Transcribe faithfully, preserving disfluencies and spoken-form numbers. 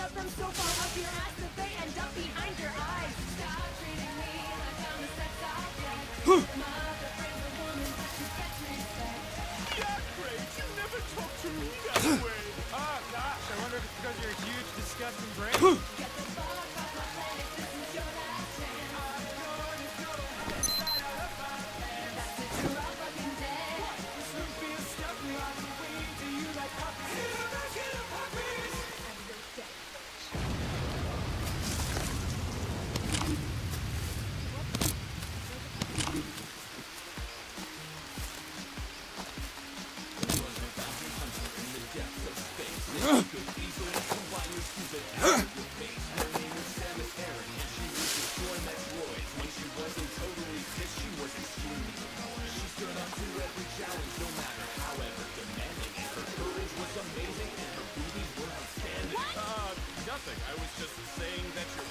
shove them so far up your ass that they end up behind your eyes. Stop treating me like I'm a sex object. Mother brings a woman, but she gets respect. Yeah, great. You never talk to me that way. Oh gosh, I wonder if it's because of your huge, disgusting brain. Get the fuck off my planet, this is your last chance. I'm gonna go inside out of my plan. That's it, you're all fucking dead. Snoopy is stuck me on the weed. Do you like puppies? Get him back, get him puppies! And you're dead, bitch. Uh, nothing. I was just saying that you're